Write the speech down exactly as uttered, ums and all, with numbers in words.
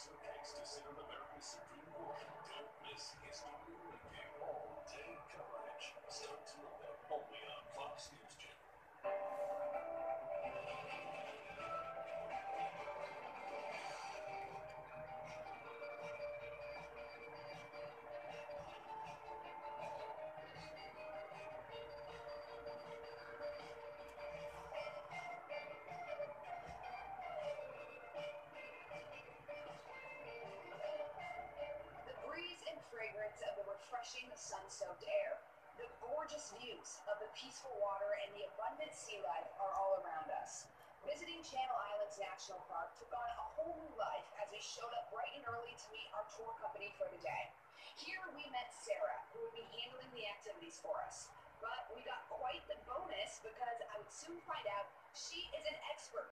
so thanks to sit on America's Supreme Court. Don't miss history making all day coverage. seven to eleven, only on Fox News Channel. The breeze and fragrance of the refreshing sun-soaked air, the gorgeous views of the peaceful water, and the abundant sea life are all around us. Visiting Channel Islands National Park took on a whole new life as we showed up bright and early to meet our tour company for the day. Here we met Sarah, who would be handling the activities for us. But we got quite the bonus because I would soon find out she is an expert